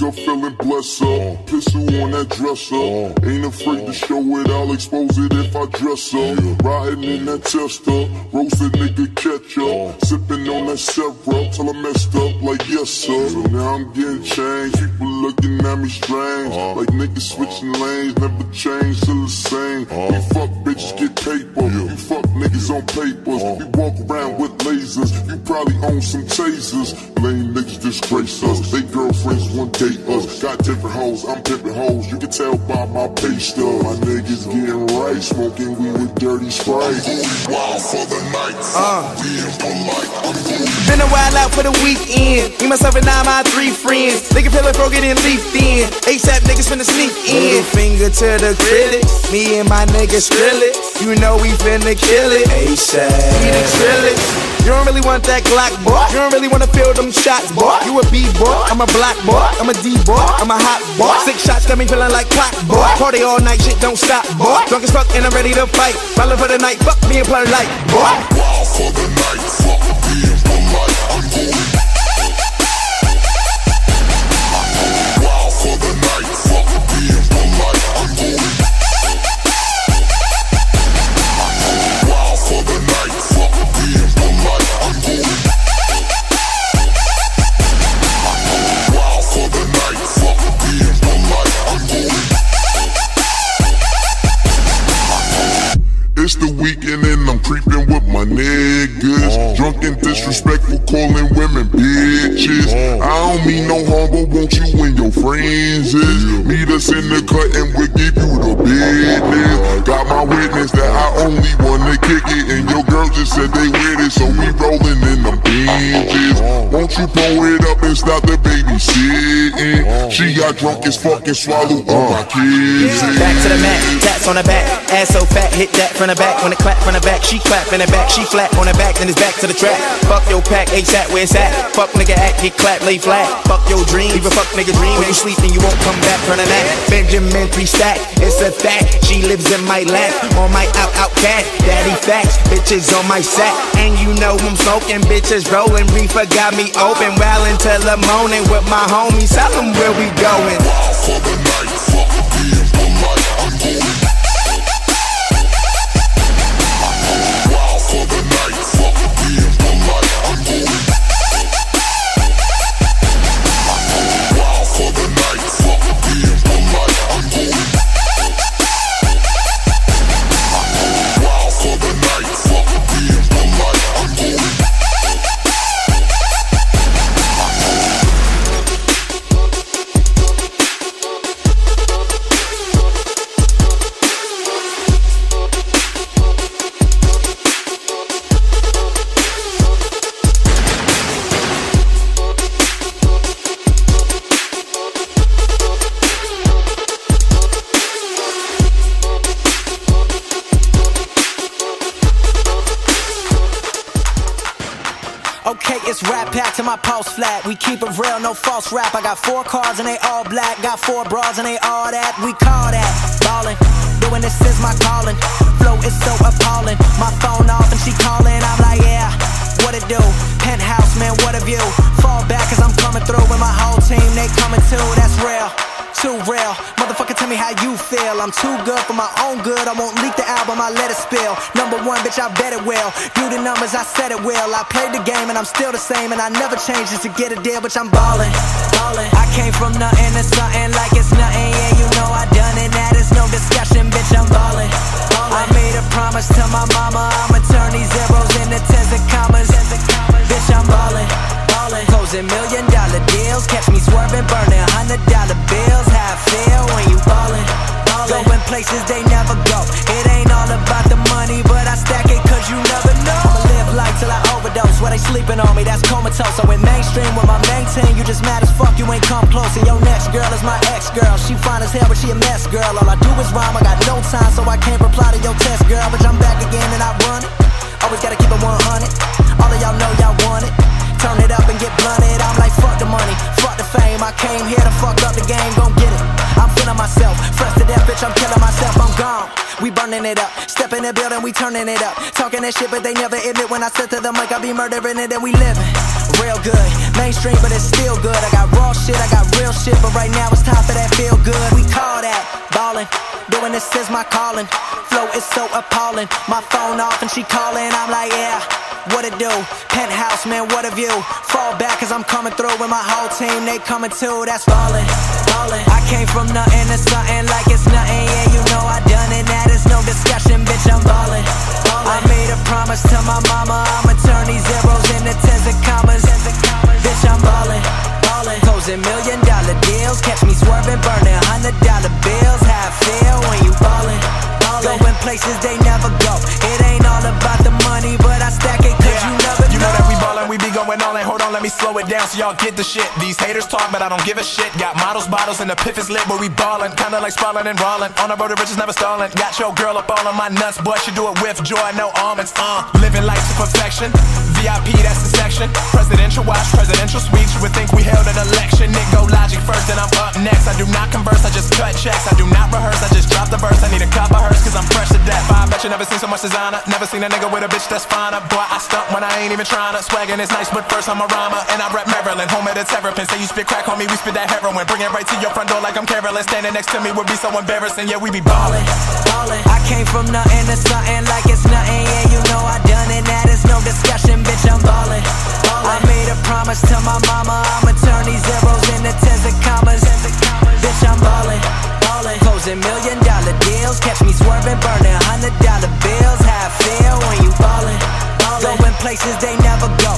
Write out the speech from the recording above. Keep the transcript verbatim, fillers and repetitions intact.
up feeling blessed up. Pistol on that dresser. Ain't afraid to show it, I'll expose it if I dress up. Riding in that tester, roasted nigga catch up. Sipping on that syrup till I messed up like yes sir. So now I'm getting changed, people looking at me strange. Like niggas switching lanes, never change, still the same. We fuck bitches, get paper. You fuck niggas on papers. We walk around with lasers. You probably own some tasers. Lame niggas disgrace us. They girlfriends one date us. Got different hoes, I'm pimping hoes. You can tell by my pay stub. My niggas getting right, smoking weed with dirty Sprite. Wild for the night. Uh. Been a while out for the weekend. Me, myself, and I, my three friends. Nigga feeling broken and leafed in. H C F niggas finna sneak in. Middle finger to the critics. Me and my niggas drill it. You know we finna kill it. H C F, we the trillers. You don't really want that Glock, boy. You don't really wanna feel them shots, boy. You a B-boy, I'm a black boy. I'm a D-boy, I'm a hot boy. Six shots got me feeling like clock, boy. Party all night, shit don't stop, boy. Drunk as fuck and I'm ready to fight. Ballin' for the night, fuck me and play like, boy. Wild for the night, fuck being polite. I'm going. Wild for the night, fuck being polite. I'm going. Wild for the night, fuck being polite. I'm going. Wild for the night, fuck being polite. I'm going. It's the weekend and I'm creeping with my niggas. Drunk and disrespectful, calling women bitches. I don't mean no harm, but won't you and your friends is? Meet us in the cut and we'll give you the business. Got my witness that I only wanna kick it, and your girl just said they with it, so we rolling in them binges. Won't you pull it up and stop the babysitting? She got drunk as fuck and swallowed all my kids. Back to the mat, tats on the back. Ass so fat, hit that from the back. When it clap from the back, she clap in the back. She flat on the back, then it's back to the track. Fuck your pack, H C F where it's at. Fuck nigga act, get clap, lay flat. Fuck your dream, leave a fuck nigga dream. When you sleep and you won't come back from the nap. Benjamin three stack, it's a fact. She lives in my lap, on my out out cat. Daddy facts, bitches on my sack. And you know I'm smoking, bitches rolling. Reefer got me open, wildin' till the morning with my homies. Tell them where we going. Wild for the night, fuck being polite. I'm going. Wild for the night, fuck being polite. I'm going. Wild for the night, fuck being polite. I'm going. Wild for the night, fuck being polite. I'm going. Okay, it's rap pack to my pulse flat. We keep it real, no false rap. I got four cars and they all black. Got four bras and they all that. We call that ballin'. Doing this is my calling. Flow is so appalling. My phone off and she calling. I'm like, yeah, what it do? Penthouse, man, what a view. Fall back cause I'm coming through with my whole team. They coming too, that's real. Too real, motherfucker, tell me how you feel. I'm too good for my own good. I won't leak the album, I let it spill. Number one, bitch, I bet it will. Do the numbers, I said it will. I played the game and I'm still the same, and I never changed just to get a deal, bitch, I'm ballin', ballin'. I came from nothing to something like it's nothing. Yeah, you know I done it, that is no discussion, bitch, I'm ballin', ballin'. I made a promise to my mama, I'ma turn these zeros into tens and commas. Bitch, I'm ballin', ballin'. Closing million dollar deals, catch me swerving, burning hundred dollar bills. How I feel when you ballin', ballin'. Going places they never go. It ain't all about the money, but I stack it cause you never know. I'ma live life till I overdose. Where they sleeping on me, that's comatose. I went mainstream with my main team. You just mad as fuck, you ain't come close. And your next girl is my ex-girl. She fine as hell, but she a mess, girl. All I do is rhyme, I got no time, so I can't reply to your test, girl. But I'm back again and I run it. Always gotta keep it one hundred. All of y'all know y'all want it. Turn it up and get blunted. I'm like, fuck the money, fuck the fame. I came here to fuck up the game, gon' get it. I'm feeling myself, fresh to death, bitch, I'm killing myself, I'm gone. we burning it up. Step in the building, we turning it up. Talking that shit, but they never admit when I step to the mic, I be murdering it and we living real good. Mainstream, but it's still good. I got raw shit, I got real shit, but right now it's time for that feel good. We call that ballin'. Doing this is my calling. Flow is so appalling. My phone off and she calling. I'm like, yeah, what it do? Penthouse, man, what a view. Fall back cause I'm coming through with my whole team. They coming too, that's ballin', ballin'. I came from nothing to something like it's nothing. Yeah, you know I done it, that is no discussion. Bitch, I'm ballin', ballin'. I made a promise to my mama, I'ma turn these zeros into tens and commas. Bitch, I'm ballin', ballin'. Closing million dollar deals. Catch me swerving, burning hundred dollar bills. How I feel when you ballin', ballin'. Going places they never go. It ain't all about the money, but I stack it cause yeah. you never know. You know that we ballin', we be going all in. Hold on, let me slow it down so y'all get the shit. These haters talk, but I don't give a shit. Got models, bottles, and the piff is lit, but we ballin'. Kinda like Spallin' and Rollin'. On the road to riches, never stallin'. Got your girl up all on my nuts, boy, she do it with joy, no almonds. Uh, living life to perfection. V I P, that's the section. Presidential watch, presidential suite. You would think we held an election. Nick go logic first, then I'm up next. I do not converse, I just cut checks. I do not rehearse, I just drop the verse. I need a cup of hers, cause I'm fresh to death. I bet you never seen so much designer. Never seen a nigga with a bitch that's finer. Boy, I stunt when I ain't even tryna. Swaggin' is nice, but first I'm a rhymer. And I rap Maryland, home of the terrapin. Say you spit crack, homie, we spit that heroin. Bring it right to your front door like I'm careless. Standing next to me would be so embarrassing. Yeah, we be ballin', ballin'. I came from nothing to something like it's nothing. Yeah, you know I done it, that is no discussion. Bitch, I'm ballin', ballin'. I made a promise to my mama, I'ma turn these zeros into tens and commas. Bitch, I'm ballin', ballin'. Closing million dollar deals. Catch me swerving, burning hundred dollar bills. How I feel when you ballin', ballin'. Going places they never go.